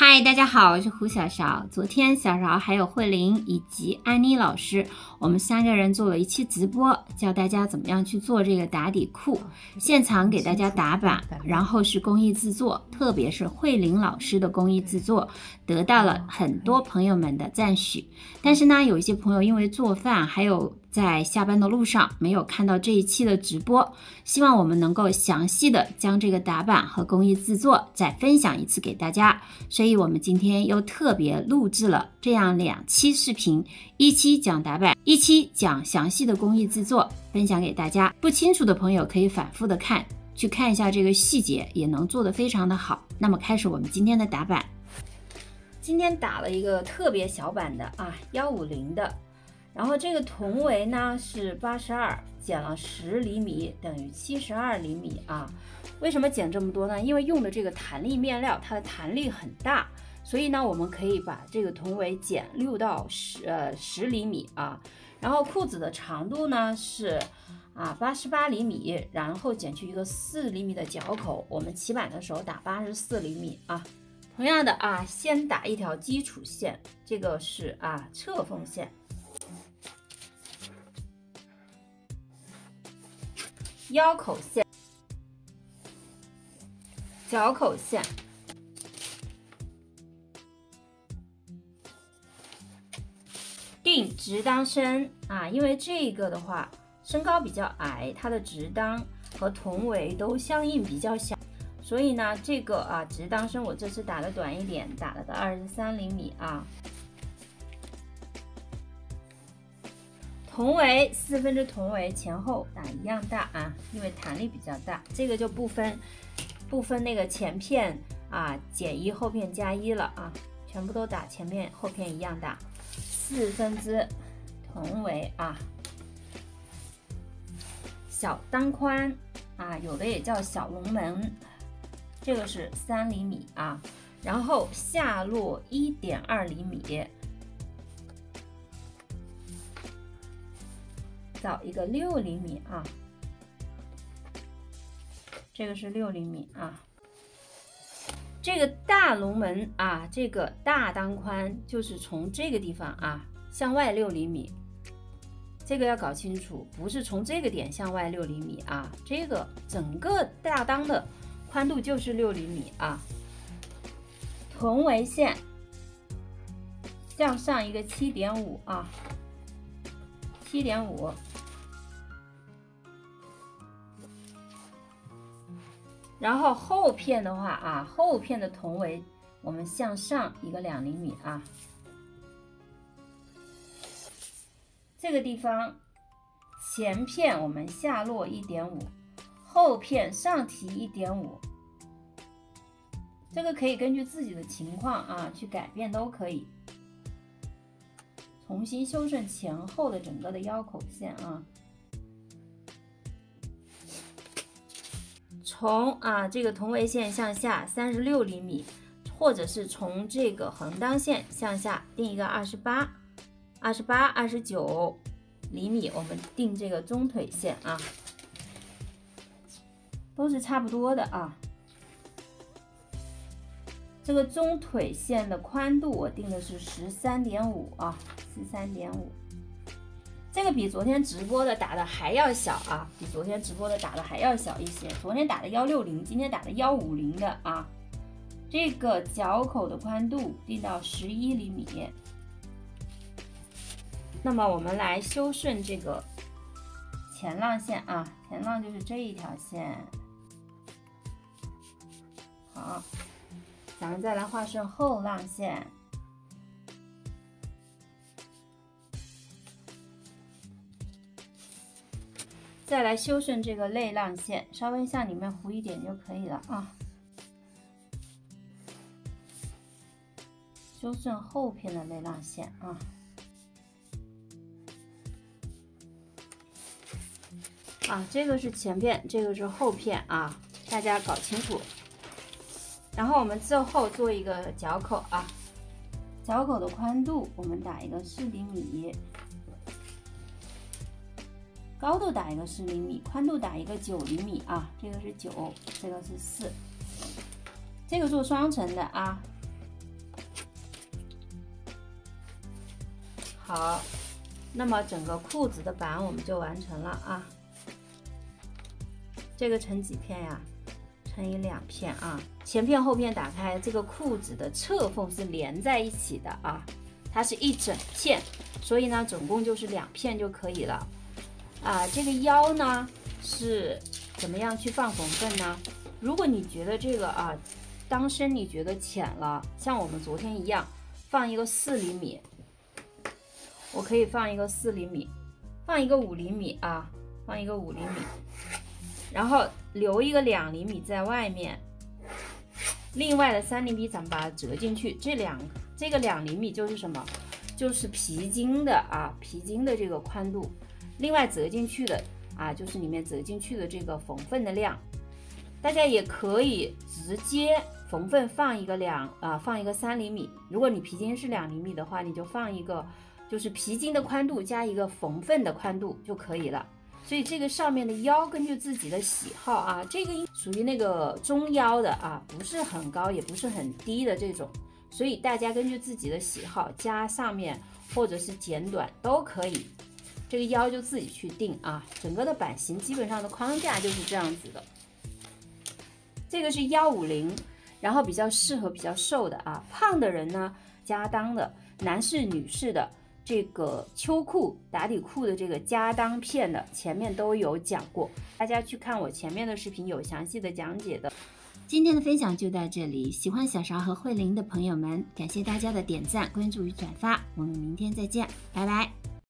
嗨，大家好，我是胡小勺。昨天小勺还有慧玲以及安妮老师，我们3个人做了一期直播，教大家怎么样去做这个打底裤，现场给大家打版，然后是工艺制作，特别是慧玲老师的工艺制作，得到了很多朋友们的赞许。但是呢，有一些朋友因为做饭，还有在下班的路上没有看到这一期的直播，希望我们能够详细的将这个打版和工艺制作再分享一次给大家，所以我们今天又特别录制了这样2期视频，一期讲打版，一期讲详细的工艺制作，分享给大家。不清楚的朋友可以反复的看，去看一下这个细节，也能做得非常的好。那么开始我们今天的打版。今天打了一个特别小版的150的，然后这个臀围呢是82，剪了10厘米，等于72厘米啊。为什么剪这么多呢？因为用的这个弹力面料，它的弹力很大，所以呢，我们可以把这个臀围剪6到10厘米啊。然后裤子的长度呢是88厘米，然后剪去一个4厘米的角口。我们起版的时候打84厘米啊。同样的先打一条基础线，这个是侧缝线。腰口线、角口线，定直裆身因为这个的话身高比较矮，它的直裆和臀围都相应比较小，所以呢这个直裆身我这次打的短一点，打了个23厘米啊。臀围4/4臀围前后打一样大因为弹力比较大，这个就不分那个前片减1后片加1了全部都打前片后片一样大。4/4臀围小裆宽有的也叫小龙门，这个是3厘米然后下落1.2厘米。找一个6厘米这个是6厘米这个大龙门这个大裆宽就是从这个地方向外6厘米，这个要搞清楚，不是从这个点向外6厘米这个整个大裆的宽度就是6厘米臀围线向上一个7.57.5，然后后片的话后片的臀围我们向上一个2厘米这个地方前片我们下落1.5，后片上提1.5，这个可以根据自己的情况去改变都可以。重新修正前后的整个的腰口线从这个臀围线向下36厘米，或者是从这个横裆线向下定一个28、29厘米，我们定这个中腿线都是差不多的这个中腿线的宽度我定的是13.513.5，这个比昨天直播的打的还要小比昨天直播的打的还要小一些。昨天打的160，今天打的150的这个角口的宽度定到11厘米。那么我们来修顺这个前浪线前浪就是这一条线。好，咱们再来画顺后浪线。再来修顺这个内浪线，稍微向里面糊一点就可以了修顺后片的内浪线这个是前片，这个是后片大家搞清楚。然后我们最后做一个角口角口的宽度我们打一个4厘米，高度打一个4厘米，宽度打一个9厘米这个是9，这个是4。这个做双层的好，那么整个裤子的版我们就完成了啊。这个成几片呀？乘以2片啊，前片后片打开，这个裤子的侧缝是连在一起的啊，它是一整片，所以呢，总共就是2片就可以了啊。这个腰呢是怎么样去放缝份呢？如果你觉得这个啊裆身你觉得浅了，像我们昨天一样，放一个4厘米，我可以放一个4厘米，放一个5厘米啊，放一个5厘米。然后留一个2厘米在外面，另外的3厘米咱们把它折进去。这个2厘米就是什么？就是皮筋的啊，皮筋的这个宽度。另外折进去的啊，就是里面折进去的这个缝份的量。大家也可以直接缝份放一个3厘米。如果你皮筋是2厘米的话，你就放一个就是皮筋的宽度加一个缝份的宽度就可以了。所以这个上面的腰根据自己的喜好啊，这个属于那个中腰的啊，不是很高也不是很低的这种，所以大家根据自己的喜好加上面或者是剪短都可以，这个腰就自己去定啊。整个的版型基本上的框架就是这样子的。这个是150，然后比较适合比较瘦的啊，胖的人呢加裆的，男士女士的。这个秋裤打底裤的这个加裆片的前面都有讲过，大家去看我前面的视频有详细的讲解的。今天的分享就到这里，喜欢小勺和慧玲的朋友们，感谢大家的点赞、关注与转发，我们明天再见，拜拜。